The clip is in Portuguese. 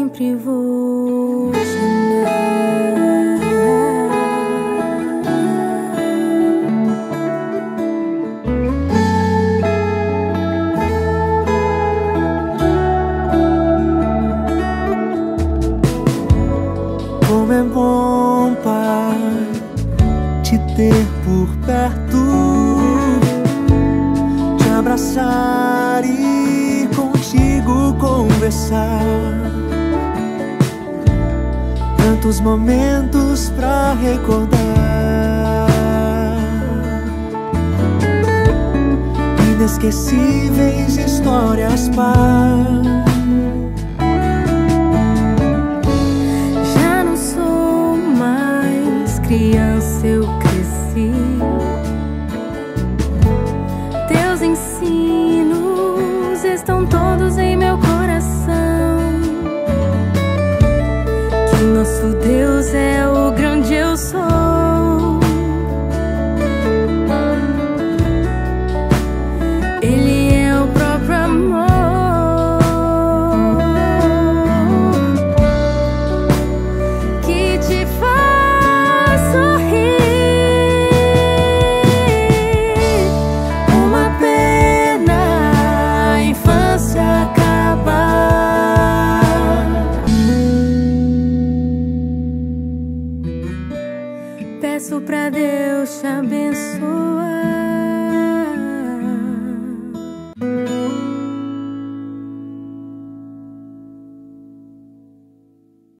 sempre vou te amar. Como é bom, Pai, te ter por perto, te abraçar e contigo conversar. Tantos momentos pra recordar, inesquecíveis histórias, Pai. Já não sou mais criança, eu cresci. Teus ensinos estão todos em meu coração. Que nosso Deus é o grande eu sou. Ele é o próprio amor que te faz sorrir. Uma pena a infância acabar. Peço pra Deus te abençoar.